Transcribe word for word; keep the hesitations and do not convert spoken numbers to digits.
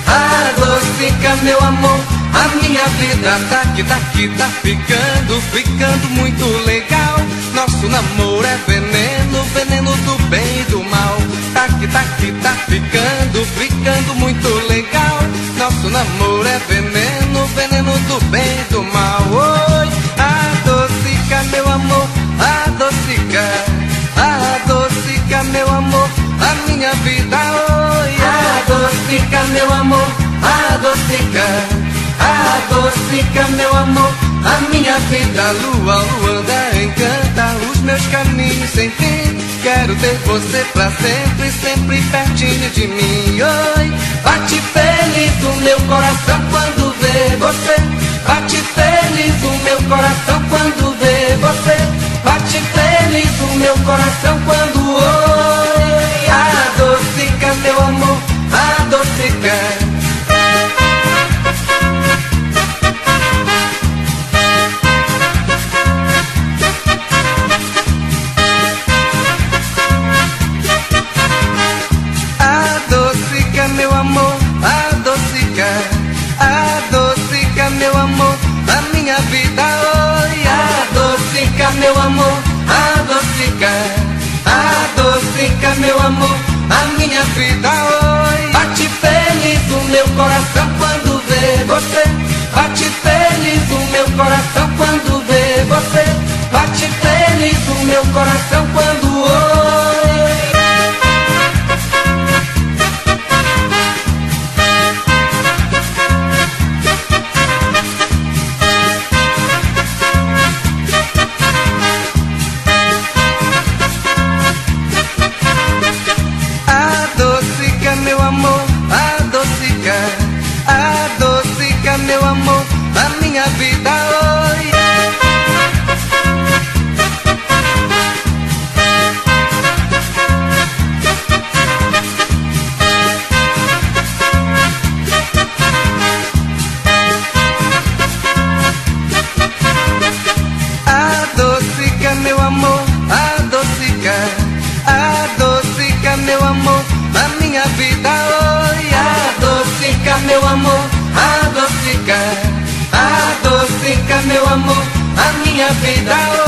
adocica, meu amor, a minha vida. Tá que tá que tá ficando, ficando muito legal. Nosso namoro é veneno, veneno do bem e do mal. Tá que tá que tá ficando, ficando muito legal. Nosso namoro é veneno, veneno do bem e do mal. Oi, adocica, meu amor, adocica, adocica, meu amor, a minha vida. Oi, adocica, meu amor, adocica, adocica, meu amor, a minha vida. Lua, luanda, encanta os meus caminhos sem fim. Quero ter você pra sempre, sempre pertinho de mim. Oi, bate feliz o meu coração quando vê você. Bate feliz o meu coração quando vê você. Bate feliz o meu coração quando oi, adocica, meu amor, adocica. Meu amor, adocica, adocica, meu amor, a minha vida. Oi, adocica, meu amor, adocica, adocica, meu amor, a minha vida. Oi, bate feliz o meu coração quando vê você. Bate feliz o meu coração quando vê você. Bate feliz o meu coração quando oi. Meu amor, adocica, adocica, meu amor, a minha vida. Oi, adocica, meu amor, adocica, adocica, meu amor, a minha vida. Oi, adocica, meu amor, adocica, adocica, meu amor, a minha vida.